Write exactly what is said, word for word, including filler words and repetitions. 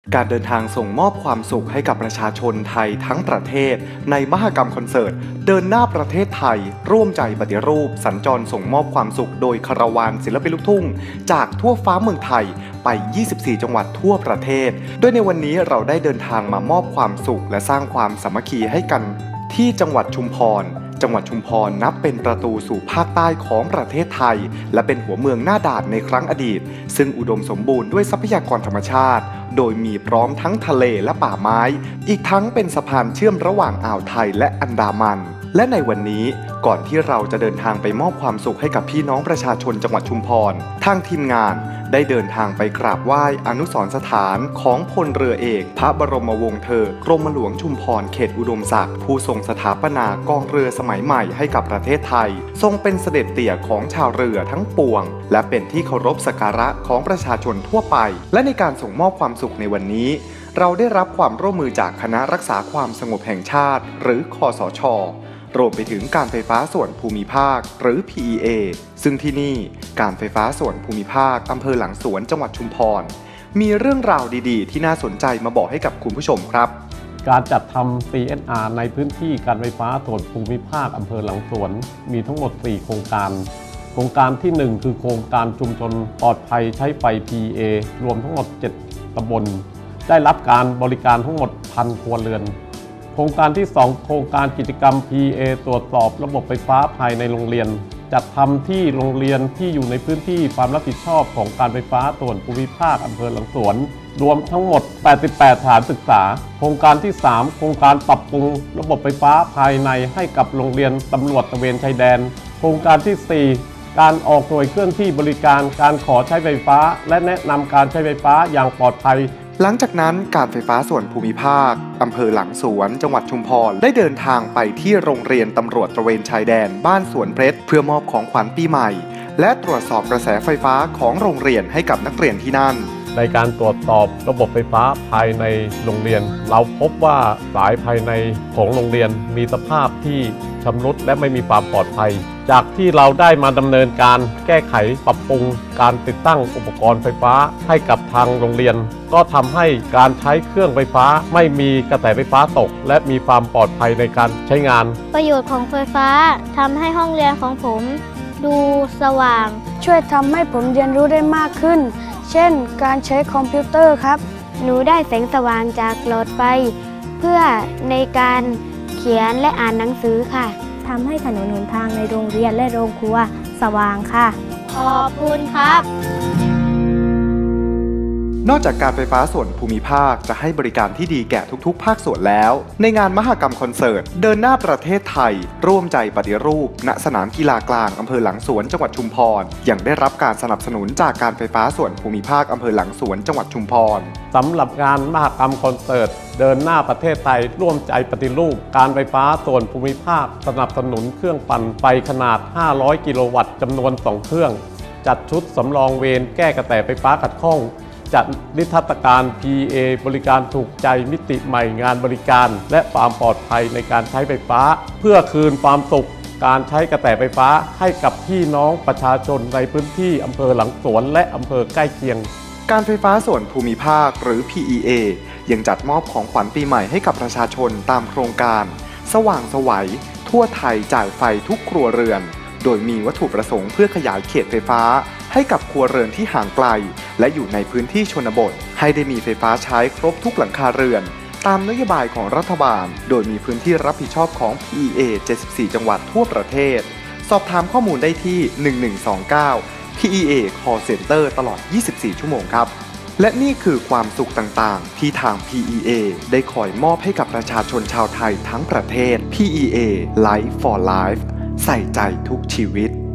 การเดินทางส่งมอบความสุขให้กับประชาชนไทยทั้งประเทศในมหกรรมคอนเสิร์ตเดินหน้าประเทศไทยร่วมใจปฏิรูปสัญจรส่งมอบความสุขโดยคาราวานศิลปินลูกทุ่งจากทั่วฟ้าเมืองไทยไปยี่สิบสี่จังหวัดทั่วประเทศโดยในวันนี้เราได้เดินทางมามอบความสุขและสร้างความสามัคคีให้กันที่จังหวัดชุมพรจังหวัดชุมพรนับเป็นประตูสู่ภาคใต้ของประเทศไทยและเป็นหัวเมืองหน้าด่านในครั้งอดีตซึ่งอุดมสมบูรณ์ด้วยทรัพยากรธรรมชาติโดยมีพร้อมทั้งทะเลและป่าไม้อีกทั้งเป็นสะพานเชื่อมระหว่างอ่าวไทยและอันดามันและในวันนี้ก่อนที่เราจะเดินทางไปมอบความสุขให้กับพี่น้องประชาชนจังหวัดชุมพรทางทีมงานได้เดินทางไปกราบไหว้อนุสรณ์สถานของพลเรือเอกพระบรมวงศ์เธอกรมหลวงชุมพรเขตอุดมศักดิ์ผู้ทรงสถาปนากองเรือสมัยใหม่ให้กับประเทศไทยทรงเป็นเสด็จเตี่ยของชาวเรือทั้งปวงและเป็นที่เคารพสักการะของประชาชนทั่วไปและในการส่งมอบความสุขในวันนี้เราได้รับความร่วมมือจากคณะรักษาความสงบแห่งชาติหรือคสช.รวมไปถึงการไฟฟ้าส่วนภูมิภาคหรือ พี อี เอ ซึ่งที่นี่การไฟฟ้าส่วนภูมิภาคอำเภอหลังสวนจังหวัดชุมพรมีเรื่องราวดีๆที่น่าสนใจมาบอกให้กับคุณผู้ชมครับการจัดทำ ซี เอส อาร์ ในพื้นที่การไฟฟ้าส่วนภูมิภาคอำเภอหลังสวนมีทั้งหมดสี่โครงการโครงการที่หนึ่งคือโครงการชุมชนปลอดภัยใช้ไฟ พี อี เอ รวมทั้งหมดเจ็ดตำบลได้รับการบริการทั้งหมด หนึ่งพัน ครัวเรือนโครงการที่สองโครงการกิจกรรม พี อี เอ ตรวจสอบระบบไฟฟ้าภายในโรงเรียนจัดทำที่โรงเรียนที่อยู่ในพื้นที่ความรับผิดชอบของการไฟฟ้าส่วนภูมิภาคอำเภอหลังสวนรวมทั้งหมดแปดสิบแปดสถานศึกษาโครงการที่สามโครงการปรับปรุงระบบไฟฟ้าภายในให้กับโรงเรียนตำรวจตระเวนชายแดนโครงการที่สี่การออกหน่วยเคลื่อนที่บริการการขอใช้ไฟฟ้าและแนะนำการใช้ไฟฟ้าอย่างปลอดภัยหลังจากนั้นการไฟฟ้าส่วนภูมิภาคอำเภอหลังสวนจังหวัดชุมพรได้เดินทางไปที่โรงเรียนตำรวจตระเวนชายแดนบ้านสวนเพชรเพื่อมอบของขวัญปีใหม่และตรวจสอบกระแสไฟฟ้าของโรงเรียนให้กับนักเรียนที่นั่นในการตรวจสอบระบบไฟฟ้าภายในโรงเรียนเราพบว่าสายภายในของโรงเรียนมีสภาพที่ชำรุดและไม่มีความปลอดภัยจากที่เราได้มาดำเนินการแก้ไขปรับปรุงการติดตั้งอุปกรณ์ไฟฟ้าให้กับทางโรงเรียนก็ทำให้การใช้เครื่องไฟฟ้าไม่มีกระแสไฟฟ้าตกและมีความปลอดภัยในการใช้งานประโยชน์ของไฟฟ้าทำให้ห้องเรียนของผมดูสว่างช่วยทำให้ผมเรียนรู้ได้มากขึ้นเช่นการใช้คอมพิวเตอร์ครับหนูได้แสงสว่างจากหลอดไฟเพื่อในการเขียนและอ่านหนังสือค่ะทำให้ถนนหนทางในโรงเรียนและโรงครัวสว่างค่ะขอบคุณครับนอกจากการไฟฟ้าส่วนภูมิภาคจะให้บริการที่ดีแก่ทุกๆภาคส่วนแล้วในงานมหกรรมคอนเสิร์ตเดินหน้าประเทศไทยร่วมใจปฏิรูปณสนามกีฬากลางอำเภอหลังสวนจังหวัดชุมพรยังได้รับการสนับสนุนจากการไฟฟ้าส่วนภูมิภาคอำเภอหลังสวนจังหวัดชุมพรสำหรับงานมหกรรมคอนเสิร์ตเดินหน้าประเทศไทยร่วมใจปฏิรูปการไฟฟ้าส่วนภูมิภาคสนับสนุนเครื่องปั่นไฟขนาดห้าร้อยกิโลวัตต์จำนวนสองเครื่องจัดชุดสำรองเวรแก้กระแสไฟฟ้าขัดข้องจัดนิทรรศการ พี อี เอ บริการถูกใจมิติใหม่งานบริการและความปลอดภัยในการใช้ไฟฟ้าเพื่อคืนความสุขการใช้กระแสไฟฟ้าให้กับพี่น้องประชาชนในพื้นที่อำเภอหลังสวนและอำเภอใกล้เคียงการไฟฟ้าส่วนภูมิภาคหรือ พี อี เอ ยังจัดมอบของขวัญปีใหม่ให้กับประชาชนตามโครงการสว่างไสวทั่วไทยจ่ายไฟทุกครัวเรือนโดยมีวัตถุประสงค์เพื่อขยายเขตไฟฟ้าให้กับครัวเรือนที่ห่างไกลและอยู่ในพื้นที่ชนบทให้ได้มีไฟฟ้าใช้ครบทุกหลังคาเรือนตามนโยบายของรัฐบาลโดยมีพื้นที่รับผิดชอบของ พี อี เอ เจ็ดสิบสี่ จังหวัดทั่วประเทศสอบถามข้อมูลได้ที่หนึ่งหนึ่งสองเก้า พี อี เอ Call Center ตลอดยี่สิบสี่ชั่วโมงครับและนี่คือความสุขต่างๆที่ทาง พี อี เอ ได้คอยมอบให้กับประชาชนชาวไทยทั้งประเทศ พี อี เอ Life for Life ใส่ใจทุกชีวิต